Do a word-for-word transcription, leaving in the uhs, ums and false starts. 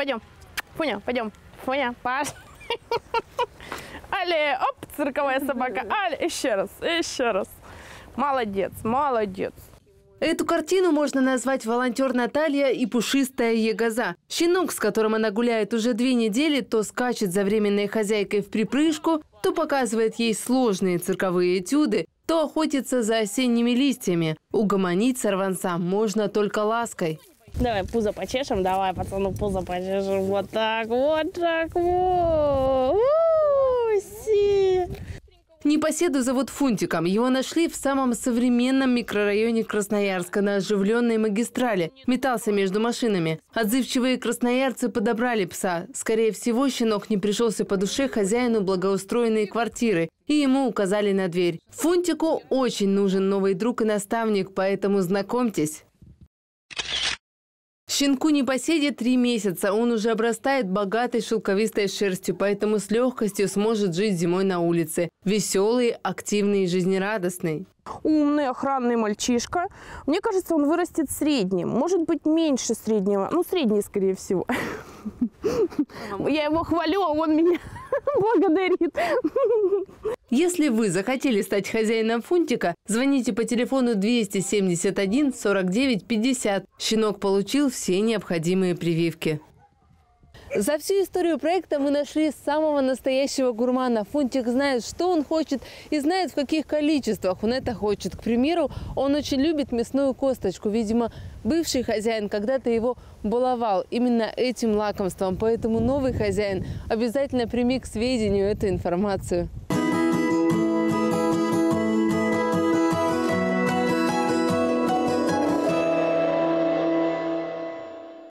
пойдем. Фуня, пойдем. Фуня, паш. Але, оп, цирковая собака. Але, еще раз, еще раз. Молодец, молодец. Эту картину можно назвать «Волонтер Наталья и пушистая ягоза». Щенок, с которым она гуляет уже две недели, то скачет за временной хозяйкой в припрыжку, то показывает ей сложные цирковые этюды, то охотится за осенними листьями. Угомонить сорванца можно только лаской. Давай пузо почешем, давай, пацану, пузо почешем. Вот так, вот так, вот. Непоседу зовут Фунтиком. Его нашли в самом современном микрорайоне Красноярска на оживленной магистрали. Метался между машинами. Отзывчивые красноярцы подобрали пса. Скорее всего, щенок не пришелся по душе хозяину благоустроенной квартиры. И ему указали на дверь. Фунтику очень нужен новый друг и наставник, поэтому знакомьтесь. Щенку непоседе три месяца. Он уже обрастает богатой шелковистой шерстью, поэтому с легкостью сможет жить зимой на улице. Веселый, активный и жизнерадостный. Умный, охранный мальчишка. Мне кажется, он вырастет средним. Может быть, меньше среднего. Ну, средний, скорее всего. Я его хвалю, а он меня благодарит. Если вы захотели стать хозяином Фунтика, звоните по телефону двести семьдесят один сорок девять пятьдесят. Щенок получил все необходимые прививки. За всю историю проекта мы нашли самого настоящего гурмана. Фунтик знает, что он хочет, и знает, в каких количествах он это хочет. К примеру, он очень любит мясную косточку. Видимо, бывший хозяин когда-то его баловал именно этим лакомством. Поэтому новый хозяин обязательно прими к сведению эту информацию.